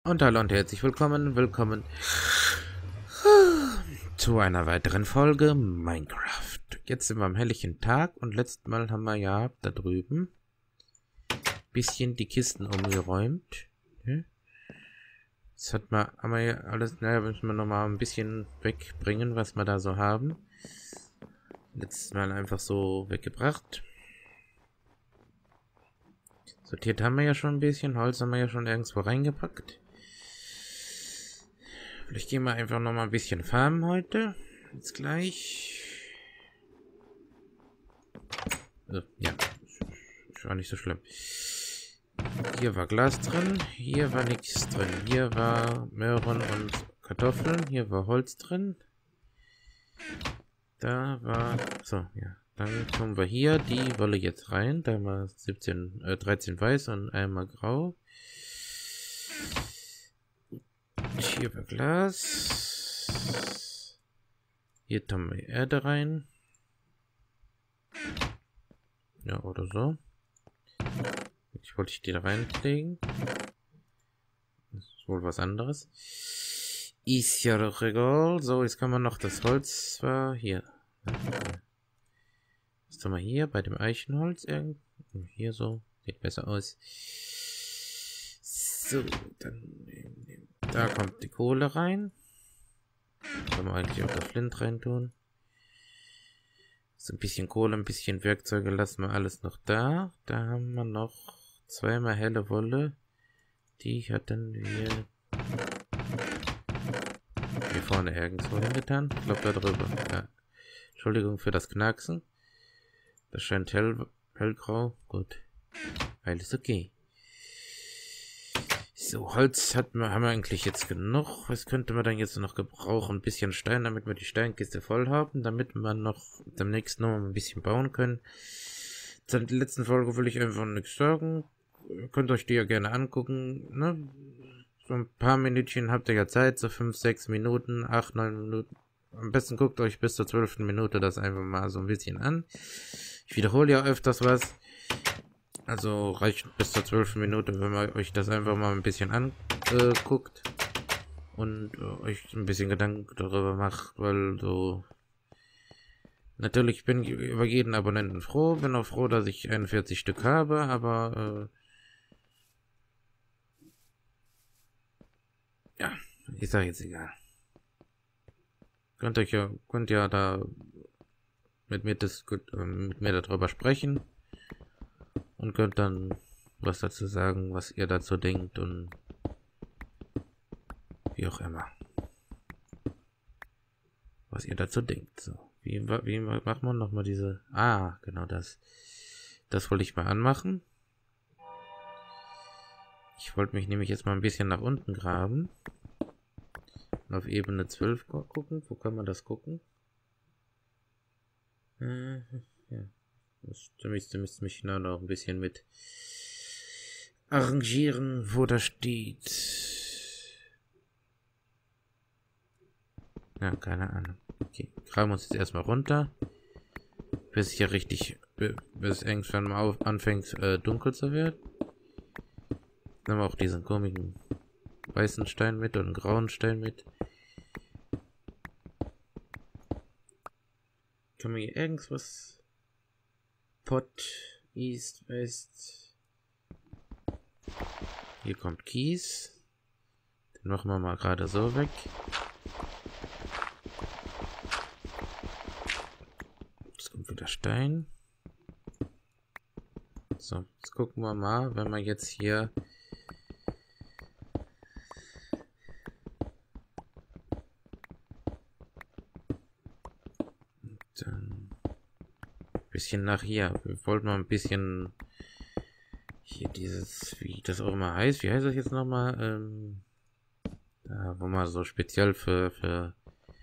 Und hallo und herzlich willkommen zu einer weiteren Folge Minecraft. Jetzt sind wir am helllichen Tag und letztes Mal haben wir ja da drüben bisschen die Kisten umgeräumt. Jetzt haben wir ja alles, naja, müssen wir nochmal ein bisschen wegbringen, was wir da so haben. Letztes Mal einfach so weggebracht. Sortiert haben wir ja schon ein bisschen, Holz haben wir ja schon irgendwo reingepackt. Vielleicht gehen wir einfach noch mal ein bisschen farmen heute. Jetzt gleich. Ja, ist auch nicht so schlimm. Hier war Glas drin, hier war nichts drin. Hier war Möhren und Kartoffeln, hier war Holz drin. Da war... So, ja. Dann kommen wir hier die Wolle jetzt rein. Da haben wir 13 weiß und einmal grau. Hier war Glas. Hier tun wir Erde rein. Ja, oder so. Ich wollte die da reinlegen. Das ist wohl was anderes. Ist ja doch egal. So, jetzt kann man noch das Holz zwar hier. Was tun wir hier bei dem Eichenholz? Hier so. Sieht besser aus. So, dann da kommt die Kohle rein. Kann man eigentlich auch das Flint rein tun. So ein bisschen Kohle, ein bisschen Werkzeuge lassen wir alles noch da. Da haben wir noch zweimal helle Wolle. Die hatten wir hier vorne irgendwo hingetan. Ich glaube da drüber. Ja. Entschuldigung für das Knacksen. Das scheint hellgrau. Gut. Alles okay. So, Holz haben wir eigentlich jetzt genug. Was könnte man dann jetzt noch gebrauchen? Ein bisschen Stein, damit wir die Steinkiste voll haben, damit wir noch demnächst noch ein bisschen bauen können. Zur letzten Folge will ich einfach nichts sagen. Ihr könnt euch die ja gerne angucken. Ne? So ein paar Minütchen habt ihr ja Zeit, so 5, 6 Minuten, 8, 9 Minuten. Am besten guckt euch bis zur 12. Minute das einfach mal so ein bisschen an. Ich wiederhole ja öfters was. Also reicht bis zur 12. Minute, wenn man euch das einfach mal ein bisschen anguckt und euch ein bisschen Gedanken darüber macht, weil so... Natürlich bin ich über jeden Abonnenten froh, bin auch froh, dass ich 41 Stück habe, aber ja, ist ja jetzt egal. Könnt ja da mit mir darüber sprechen und könnt dann was dazu sagen, was ihr dazu denkt und wie auch immer. Was ihr dazu denkt. So. Wie macht man nochmal diese... Ah, genau das. Das wollte ich mal anmachen. Ich wollte mich nämlich jetzt mal ein bisschen nach unten graben. Und auf Ebene 12 gucken. Wo kann man das gucken? Ja. Da müsste mich noch ein bisschen mit arrangieren, wo das steht. Ja, keine Ahnung. Okay, graben uns jetzt erstmal runter. Bis es hier richtig, bis es irgendwann mal anfängt dunkel zu werden. Dann haben wir auch diesen komischen weißen Stein mit und einen grauen Stein mit. Kann man hier irgendwas... Pot, East, West. Hier kommt Kies. Den machen wir mal gerade so weg. Jetzt kommt wieder Stein. So, jetzt gucken wir mal, wenn wir jetzt hier dann ein bisschen nach hier. Wir wollten mal ein bisschen hier dieses, wie das auch immer heißt. Wie heißt das jetzt nochmal? Da, wo man so speziell für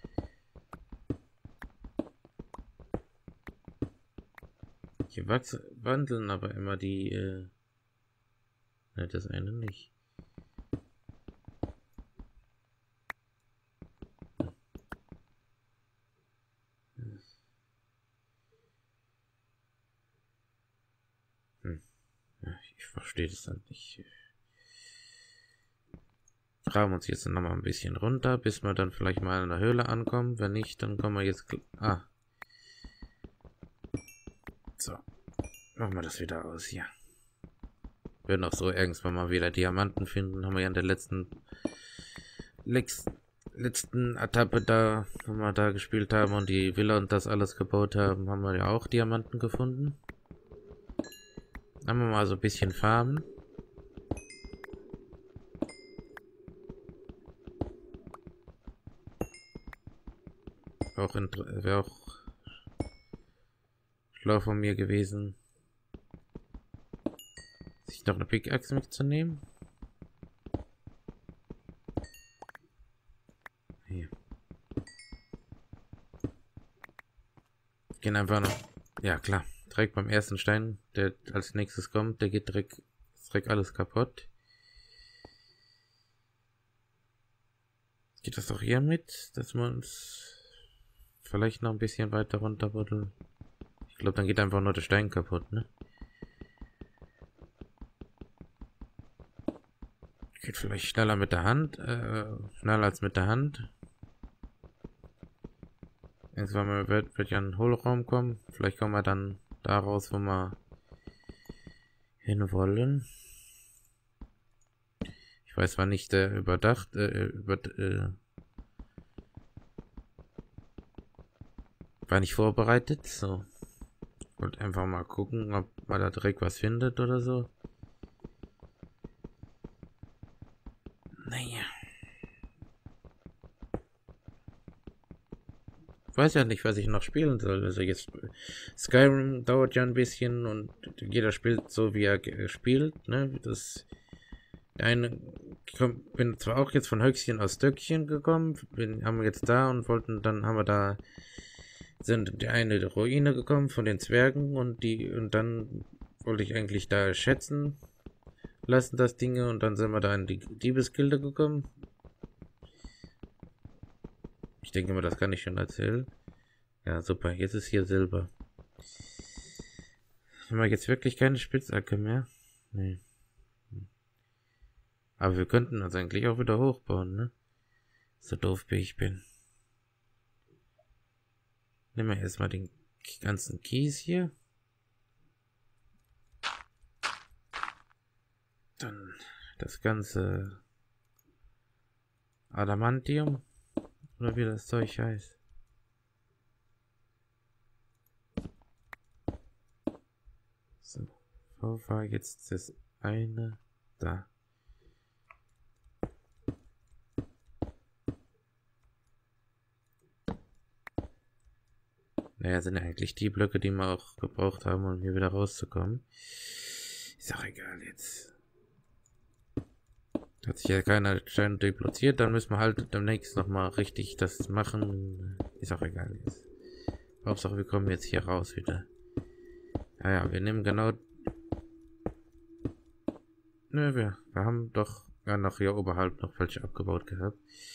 hier wandeln aber immer die, ne, das eine nicht. Ja, ich verstehe das dann nicht. Graben uns jetzt noch mal ein bisschen runter, bis wir dann vielleicht mal in der Höhle ankommen. Wenn nicht, dann kommen wir jetzt... Ah. So. Machen wir das wieder aus hier. Wir werden auch so irgendwann mal wieder Diamanten finden. Haben wir ja in der letzten Etappe da, wo wir da gespielt haben und die Villa und das alles gebaut haben, haben wir ja auch Diamanten gefunden. Haben wir mal so ein bisschen farmen. Wäre auch schlau von mir gewesen, sich noch eine Pickaxe mitzunehmen. Hier. Gehen einfach noch. Ja klar, direkt beim ersten Stein, der als nächstes kommt, der geht direkt alles kaputt. Geht das doch hier mit, dass wir uns vielleicht noch ein bisschen weiter runter buddeln? Ich glaube, dann geht einfach nur der Stein kaputt, ne? Geht vielleicht schneller mit der Hand, schneller als mit der Hand. Irgendwann mal wird ja ein Hohlraum kommen. Vielleicht kommen wir dann da raus, wo wir hin wollen. Ich weiß zwar nicht, war nicht vorbereitet, so. Und einfach mal gucken, ob man da direkt was findet oder so. Naja. Ich weiß ja nicht, was ich noch spielen soll. Also jetzt Skyrim dauert ja ein bisschen und jeder spielt so, wie er spielt, ne? Bin zwar auch jetzt von Höchstchen aus Stöckchen gekommen, haben wir jetzt da und sind die eine Ruine gekommen von den Zwergen und dann wollte ich eigentlich da schätzen lassen, das Ding, und dann sind wir da in die Diebesgilde gekommen. Ich denke mal, das kann ich schon erzählen. Ja, super, jetzt ist hier Silber. Haben wir jetzt wirklich keine Spitzhacke mehr? Nee. Aber wir könnten uns eigentlich auch wieder hochbauen, ne? So doof wie ich bin. Nehmen wir erstmal den ganzen Kies hier. Dann das ganze Adamantium. Oder wie das Zeug heißt. So. Wo war jetzt das eine? Da. Naja, sind ja eigentlich die Blöcke, die wir auch gebraucht haben, um hier wieder rauszukommen. Ist auch egal jetzt. Hat sich ja keiner Stein debloziert, dann müssen wir halt demnächst nochmal richtig das machen. Ist auch egal jetzt. Hauptsache, wir kommen jetzt hier raus wieder. Naja, wir nehmen genau... Nö, wir haben doch ja noch hier oberhalb noch welche abgebaut gehabt.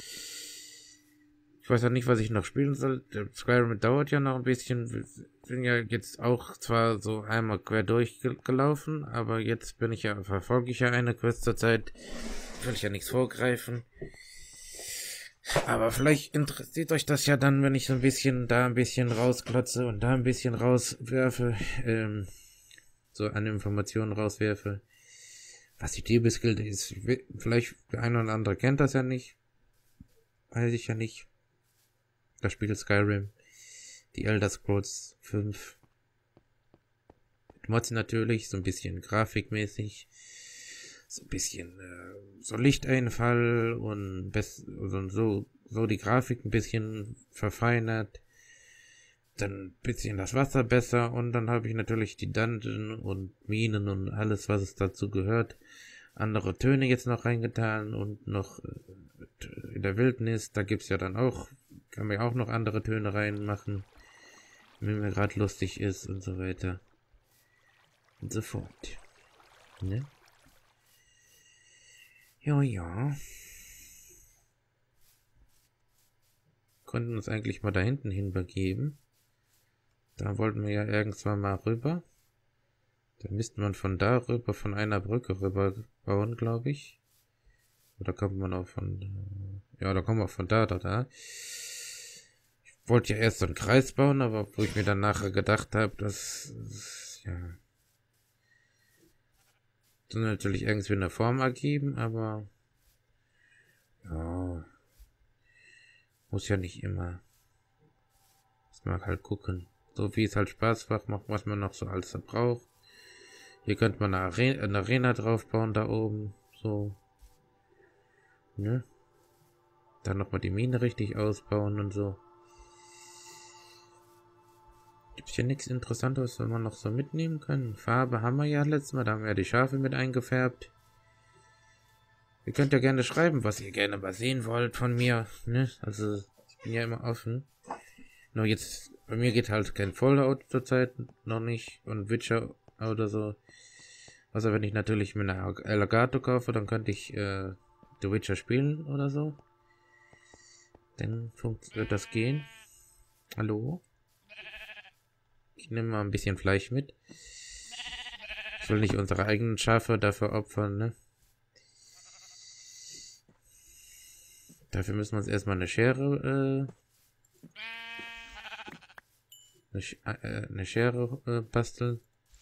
Ich weiß ja nicht, was ich noch spielen soll. Der Skyrim dauert ja noch ein bisschen. Wir bin ja jetzt auch zwar so einmal quer durchgelaufen, aber jetzt verfolge ich ja eine Quest zur Zeit. Will ich ja nichts vorgreifen. Aber vielleicht interessiert euch das ja dann, wenn ich so ein bisschen rausklotze und da ein bisschen rauswerfe, so an Informationen rauswerfe. Was die Diebesgilde ist, vielleicht der eine oder andere kennt das ja nicht. Weiß ich ja nicht. Das Spiel Skyrim. Die Elder Scrolls 5. Mit Mods natürlich, so ein bisschen grafikmäßig. So ein bisschen so Lichteinfall und so die Grafik ein bisschen verfeinert. Dann ein bisschen das Wasser besser und dann habe ich natürlich die Dungeon und Minen und alles, was es dazu gehört. Andere Töne jetzt noch reingetan und noch in der Wildnis, da gibt's ja dann auch, kann man ja auch noch andere Töne reinmachen, wenn mir gerade lustig ist und so weiter. Und so fort. Ne? Ja. Konnten uns eigentlich mal da hinten hin begeben. Da wollten wir ja irgendwann mal rüber. Da müsste man von da rüber, von einer Brücke rüber bauen, glaube ich. Oder kommt man auch von... ja, da kommen wir von da. Ich wollte ja erst so einen Kreis bauen, aber wo ich mir dann nachher gedacht habe, ja... das natürlich irgendwie eine Form ergeben, aber... ja... muss ja nicht immer. Ich mag halt gucken. So wie es halt Spaß macht, was man noch so alles braucht. Hier könnte man eine Arena drauf bauen, da oben. So. Ne? Dann nochmal die Mine richtig ausbauen und so. Gibt es hier nichts Interessantes, was man noch so mitnehmen kann? Farbe haben wir ja letztes Mal, da haben wir ja die Schafe mit eingefärbt. Ihr könnt ja gerne schreiben, was ihr gerne mal sehen wollt von mir. Ne? Also, ich bin ja immer offen. Nur jetzt, bei mir geht halt kein Fallout zurzeit noch nicht und Witcher oder so. Also wenn ich natürlich mir eine Elgato kaufe, dann könnte ich The Witcher spielen oder so. Dann wird das gehen. Hallo? Ich nehme mal ein bisschen Fleisch mit. Ich will nicht unsere eigenen Schafe dafür opfern, ne? Dafür müssen wir uns erstmal eine Schere basteln.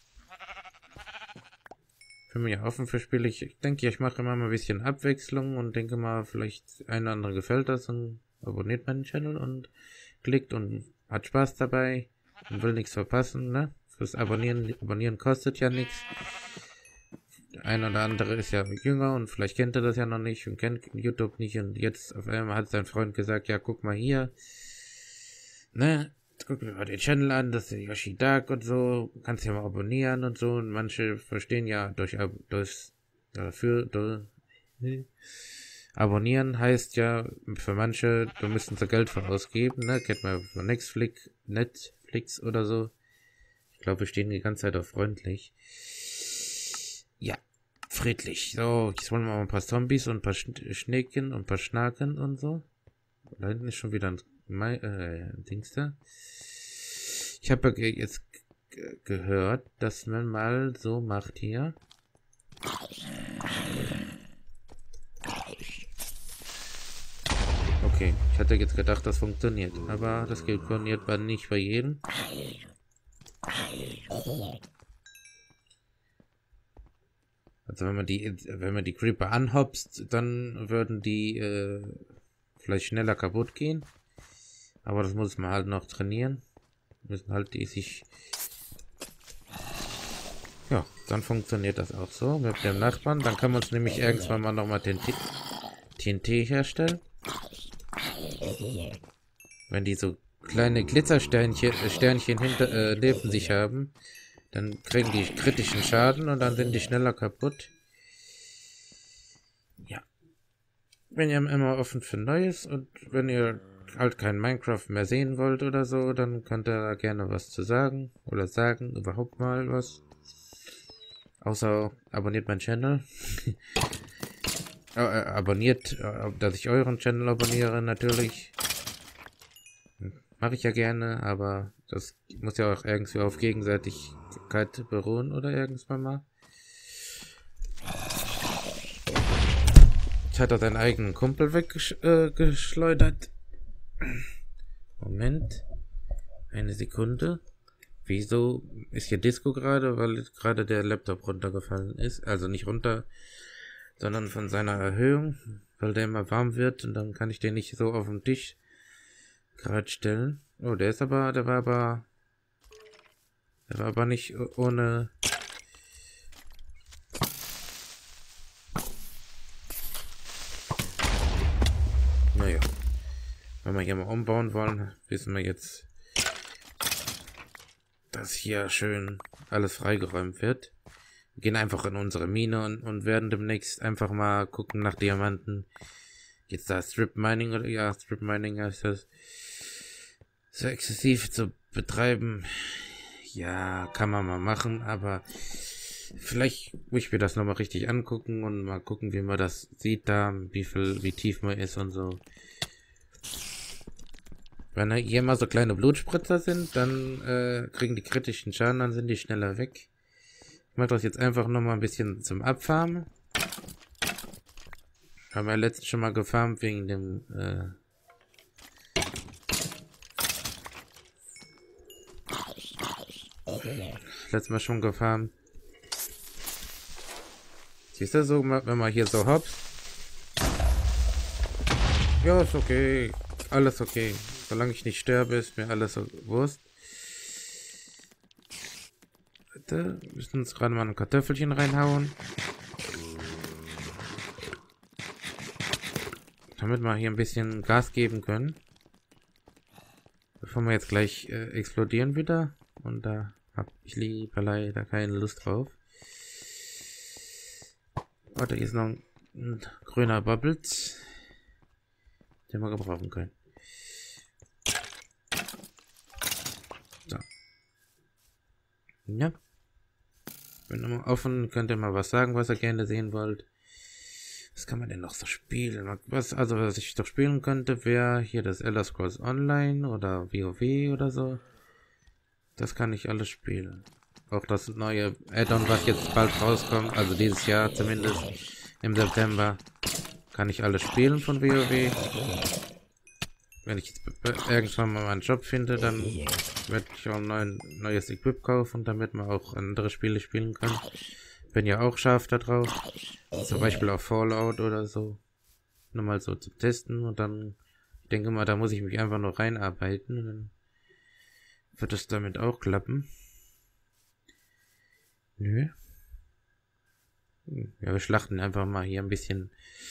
Ich bin mir ja offen für Spiele. Ich denke, ich mache immer mal ein bisschen Abwechslung und denke mal, vielleicht ein oder andere gefällt das und abonniert meinen Channel und klickt und hat Spaß dabei und will nichts verpassen, ne? Fürs Abonnieren kostet ja nichts. Der eine oder andere ist ja jünger und vielleicht kennt er das ja noch nicht und kennt YouTube nicht und jetzt auf einmal hat sein Freund gesagt, ja, guck mal hier, ne? Guck mir mal den Channel an, das ist Yoshi Dark und so, kannst ja mal abonnieren und so und manche verstehen ja abonnieren heißt ja für manche, da müssten sie Geld für ausgeben, ne, kennt man von Netflix oder so. Ich glaube, wir stehen die ganze Zeit auf freundlich. Ja, friedlich. So, jetzt wollen wir mal ein paar Zombies und ein paar Schnecken und ein paar Schnaken und so. Da hinten ist schon wieder ein Dings da. Ich habe jetzt gehört, dass man mal so macht hier. Okay, ich hatte jetzt gedacht, das funktioniert, aber das funktioniert nicht bei jedem. Also wenn man die Creeper anhopst, dann würden die vielleicht schneller kaputt gehen. Aber das muss man halt noch trainieren. Müssen halt die sich... ja, dann funktioniert das auch so mit dem Nachbarn. Dann kann man uns nämlich irgendwann mal nochmal TNT herstellen. Wenn die so kleine Glitzersternchen neben sich haben, dann kriegen die kritischen Schaden und dann sind die schneller kaputt. Ja. Bin ja immer offen für Neues und wenn ihr halt kein Minecraft mehr sehen wollt oder so, dann könnt ihr da gerne was zu sagen oder sagen überhaupt mal was. Außer abonniert meinen Channel. Abonniert, dass ich euren Channel abonniere natürlich. Mache ich ja gerne, aber das muss ja auch irgendwie auf Gegenseitigkeit beruhen oder irgendwann mal. Jetzt hat er seinen eigenen Kumpel weggeschleudert. Moment. Eine Sekunde. Wieso ist hier Disco gerade? Weil gerade der Laptop runtergefallen ist. Also nicht runter, sondern von seiner Erhöhung. Weil der immer warm wird und dann kann ich den nicht so auf den Tisch gerade stellen. Oh, der war aber nicht ohne... naja. Wenn wir hier mal umbauen wollen, wissen wir jetzt, dass hier schön alles freigeräumt wird. Wir gehen einfach in unsere Mine und werden demnächst einfach mal gucken nach Diamanten. Jetzt da Strip Mining oder ja, Strip Mining heißt das. So exzessiv zu betreiben. Ja, kann man mal machen, aber vielleicht muss ich mir das nochmal richtig angucken und mal gucken, wie man das sieht da, wie tief man ist und so. Wenn hier mal so kleine Blutspritzer sind, dann kriegen die kritischen Schaden, dann sind die schneller weg. Ich mache das jetzt einfach nochmal ein bisschen zum Abfarmen. Haben wir letztens schon mal gefarmt wegen dem letztes Mal schon gefarmt. Siehst du so, wenn man hier so hops? Ja, ist okay. Alles okay. Solange ich nicht sterbe, ist mir alles so Wurst. Bitte, wir müssen uns gerade mal ein Kartoffelchen reinhauen. Damit wir hier ein bisschen Gas geben können. Bevor wir jetzt gleich explodieren wieder. Und da habe ich lieber leider keine Lust drauf. Warte, hier ist noch ein grüner Bubbles, den wir gebrauchen können. So. Ja. Bin immer offen, könnt ihr mal was sagen, was ihr gerne sehen wollt. Was kann man denn noch so spielen? Was ich doch spielen könnte, wäre hier das Elder Scrolls Online oder WoW oder so. Das kann ich alles spielen. Auch das neue Add-on, was jetzt bald rauskommt, also dieses Jahr zumindest, im September, kann ich alles spielen von WoW. Wenn ich irgendwann mal meinen Job finde, dann werde ich auch ein neues Equip kaufen, damit man auch andere Spiele spielen kann. Bin ja auch scharf da drauf. Zum Beispiel auf Fallout oder so. Nur mal so zum Testen und dann, ich denke mal, da muss ich mich einfach nur reinarbeiten und dann wird es damit auch klappen. Nö. Ja, wir schlachten einfach mal hier ein bisschen.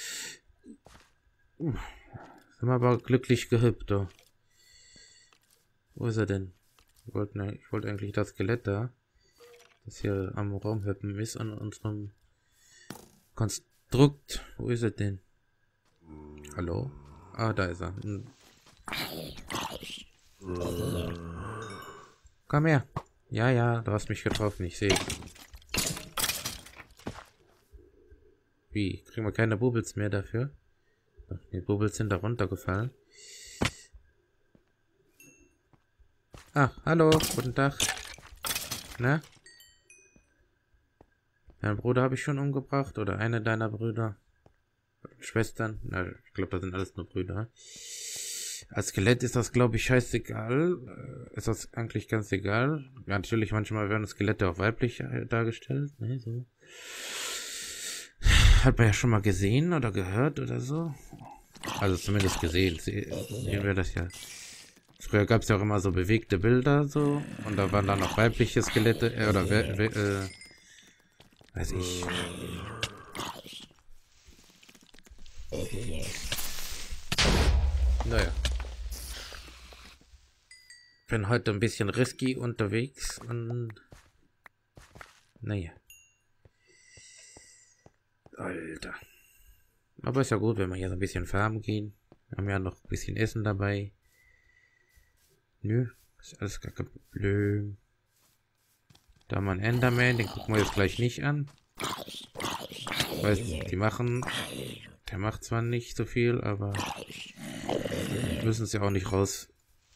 Sind wir aber glücklich gehüpft, oh. Wo ist er denn? Ich wollte eigentlich das Skelett da, das hier am Raumhüppen ist, an unserem Konstrukt. Wo ist er denn? Hallo? Ah, da ist er. Komm her. Ja, du hast mich getroffen, ich sehe. Wie? Kriegen wir keine Bubbles mehr dafür? Die Bubbles sind da runtergefallen. Ah, hallo, guten Tag. Na? Deinen Bruder habe ich schon umgebracht, oder eine deiner Brüder? Schwestern? Na, ich glaube, das sind alles nur Brüder. Als Skelett ist das, glaube ich, scheißegal. Ist das eigentlich ganz egal. Ja, natürlich, manchmal werden Skelette auch weiblich dargestellt. Ne, so. Hat man ja schon mal gesehen oder gehört oder so. Also zumindest gesehen. Sehen wir das ja. Früher gab es ja auch immer so bewegte Bilder so. Und da waren dann noch weibliche Skelette. Oder weiß ich. Naja. Bin heute ein bisschen risky unterwegs und naja. Alter. Aber ist ja gut, wenn wir hier so ein bisschen farmen gehen. Wir haben ja noch ein bisschen Essen dabei. Nö, ist alles gar kein Problem. Da haben wir einen Enderman, den gucken wir jetzt gleich nicht an. Ich weiß, der macht zwar nicht so viel, aber müssen es ja auch nicht raus.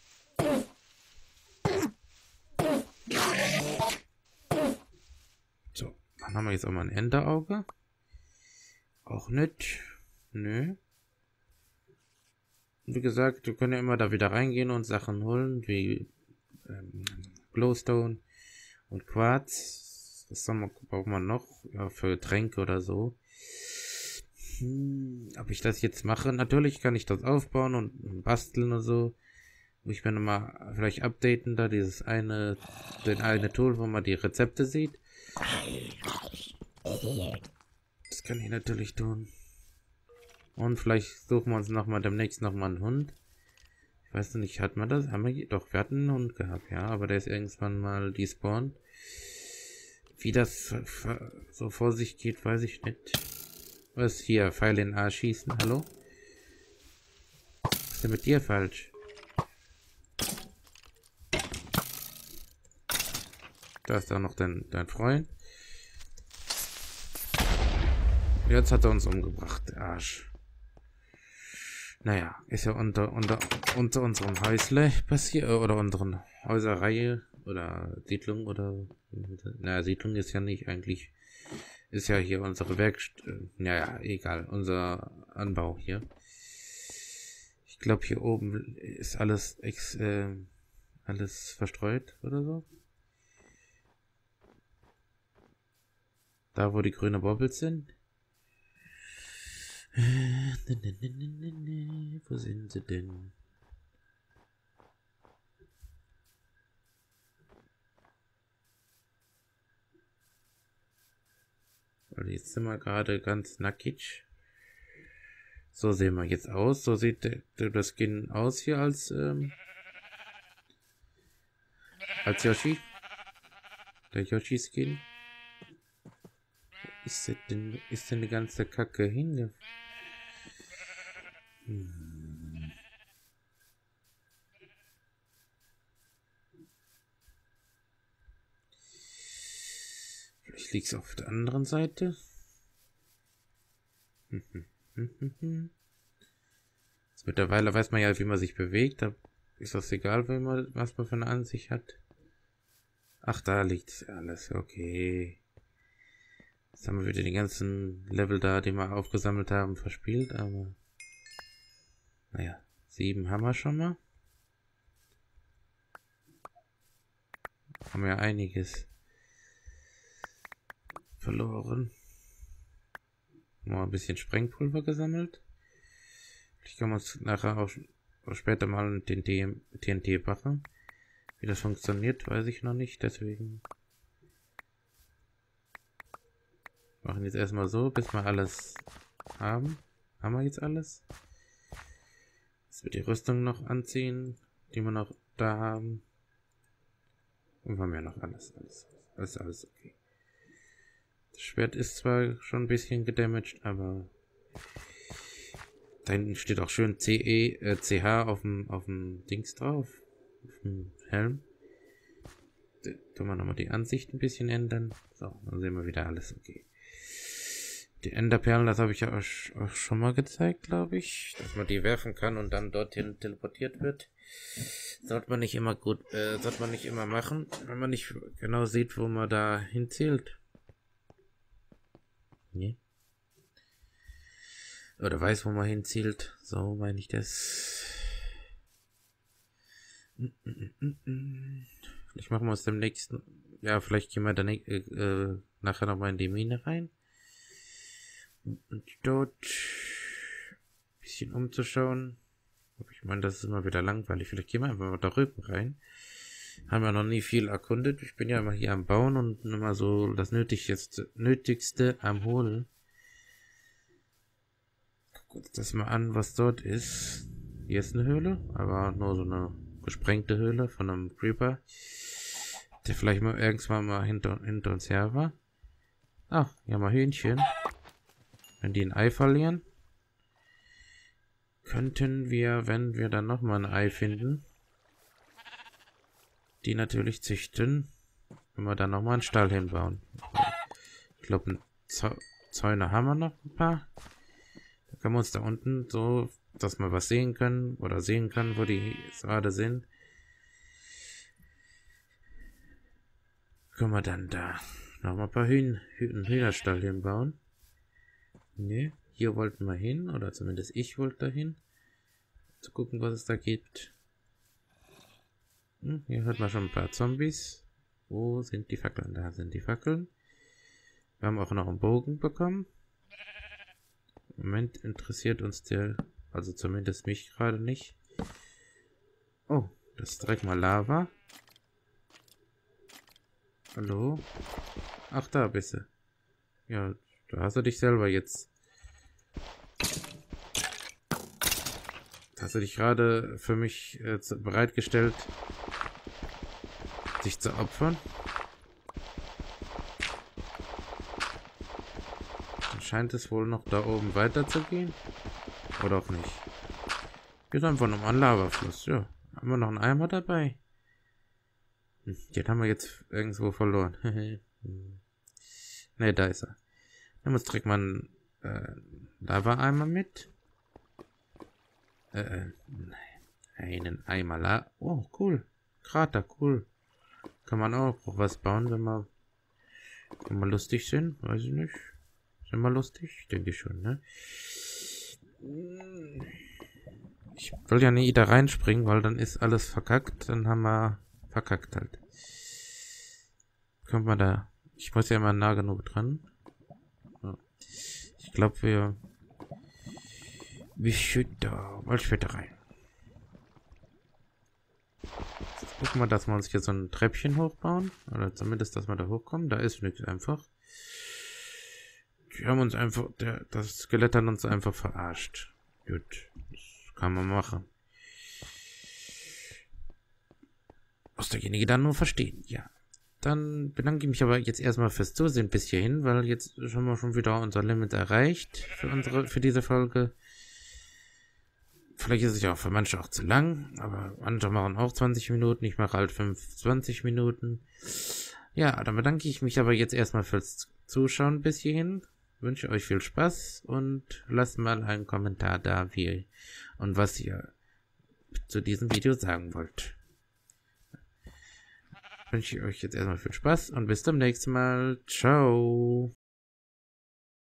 So, dann haben wir jetzt auch mal ein Enderauge. Auch nicht. Nö. Wie gesagt, wir können ja immer da wieder reingehen und Sachen holen, wie Glowstone und Quarz. Was braucht man noch? Ja, für Tränke oder so. Ob ich das jetzt mache? Natürlich kann ich das aufbauen und basteln und so. Muss ich mir nochmal vielleicht updaten, da den eine Tool, wo man die Rezepte sieht. Das kann ich natürlich tun. Und vielleicht suchen wir uns demnächst nochmal einen Hund. Ich weiß nicht, hat man das? Doch, wir hatten einen Hund gehabt, ja, aber der ist irgendwann mal despawned. Wie das so vor sich geht, weiß ich nicht. Was hier? Pfeil in den Arsch schießen, hallo? Was ist denn mit dir falsch? Da ist auch noch dein Freund. Jetzt hat er uns umgebracht, der Arsch. Naja, ist ja unter unserem Häusle passiert, oder unseren Häuserreihe, oder Siedlung, oder, naja, Siedlung ist ja nicht eigentlich, ist ja hier unsere naja, egal, unser Anbau hier. Ich glaube, hier oben ist alles alles verstreut oder so. Da, wo die grünen Bobbles sind. Wo sind sie denn? Und jetzt sind wir gerade ganz nackig. So sehen wir jetzt aus. So sieht das Skin aus hier als Yoshi. Der Yoshi-Skin. Ist denn die ganze Kacke hinge... Vielleicht liegt es auf der anderen Seite. Jetzt mittlerweile weiß man ja, wie man sich bewegt. Da ist das egal, was man für eine Ansicht hat. Ach, da liegt alles. Okay. Jetzt haben wir wieder die ganzen Level da, die wir aufgesammelt haben, verspielt. Aber naja, 7 haben wir schon mal. Haben ja einiges verloren. Mal ein bisschen Sprengpulver gesammelt. Ich kann uns nachher auch später mal den TNT machen. Wie das funktioniert, weiß ich noch nicht, deswegen machen jetzt erstmal so, bis wir alles haben. Haben wir jetzt alles? Jetzt wird die Rüstung noch anziehen, die wir noch da haben. Und wir haben ja noch alles okay. Das Schwert ist zwar schon ein bisschen gedamaged, aber da hinten steht auch schön CH auf dem Dings drauf. Auf dem Helm. Da tun wir nochmal die Ansicht ein bisschen ändern. So, dann sehen wir wieder alles okay. Die Enderperlen, das habe ich ja auch schon mal gezeigt, glaube ich. Dass man die werfen kann und dann dorthin teleportiert wird. Sollte man nicht immer machen, wenn man nicht genau sieht, wo man da hinzielt. Nee. Oder weiß, wo man hinzielt. So meine ich das. Vielleicht machen wir es dem nächsten. Ja, vielleicht gehen wir dann nachher nochmal in die Mine rein. Und dort ein bisschen umzuschauen. Ich meine, das ist immer wieder langweilig. Vielleicht gehen wir einfach mal da rüben rein. Haben wir noch nie viel erkundet. Ich bin ja immer hier am Bauen und immer so das Nötigste am Holen. Guck uns das mal an, was dort ist. Hier ist eine Höhle, aber nur so eine gesprengte Höhle von einem Creeper, der vielleicht mal irgendwann mal hinter uns her war. Ach, hier haben wir Hühnchen. Wenn die ein Ei verlieren, könnten wir, wenn wir dann nochmal ein Ei finden, die natürlich züchten, wenn wir dann nochmal einen Stall hinbauen. Ich glaube, Zäune haben wir noch ein paar. Da können wir uns da unten so, dass wir was sehen können oder sehen können, wo die gerade sind. Können wir dann da nochmal ein paar Hühnerstall hinbauen. Ne, hier wollten wir hin, oder zumindest ich wollte dahin. Zu gucken, was es da gibt. Hier hört man schon ein paar Zombies. Wo sind die Fackeln? Da sind die Fackeln. Wir haben auch noch einen Bogen bekommen. Im Moment interessiert uns der, also zumindest mich gerade nicht. Oh, das ist direkt mal Lava. Hallo? Ach, da bist du. Ja, da hast du dich selber jetzt. Hast du dich gerade für mich bereitgestellt, sich zu opfern? Dann scheint es wohl noch da oben weiterzugehen. Oder auch nicht. Hier ist einfach nochmal ein Lavafluss. Ja, haben wir noch einen Eimer dabei? Den haben wir jetzt irgendwo verloren. Ne, da ist er. Dann muss direkt mal einen Lava-Eimer mit. Einen Eimer Oh, cool. Krater, cool. Kann man auch was bauen, wenn man Kann mal lustig sein, weiß ich nicht. Sind wir lustig? Denke ich schon, ne? Ich will ja nie da reinspringen, weil dann ist alles verkackt. Dann haben wir verkackt halt. Kommt man da... Ich muss ja immer nah genug dran. Ja. Ich glaube, wir schütten da mal später rein. Jetzt gucken wir, dass wir uns hier so ein Treppchen hochbauen. Oder zumindest, dass wir da hochkommen. Da ist nichts einfach. Die haben uns einfach... Das Skelett hat uns einfach verarscht. Gut. Das kann man machen. Muss derjenige dann nur verstehen. Ja. Dann bedanke ich mich aber jetzt erstmal fürs Zusehen bis hierhin, weil jetzt haben wir schon wieder unser Limit erreicht für diese Folge. Vielleicht ist es ja auch für manche auch zu lang, aber andere machen auch 20 Minuten, ich mache halt 25 Minuten. Ja, dann bedanke ich mich aber jetzt erstmal fürs Zuschauen bis hierhin. Wünsche euch viel Spaß und lasst mal einen Kommentar da, wie und was ihr zu diesem Video sagen wollt. Wünsche ich euch jetzt erstmal viel Spaß und bis zum nächsten Mal. Ciao.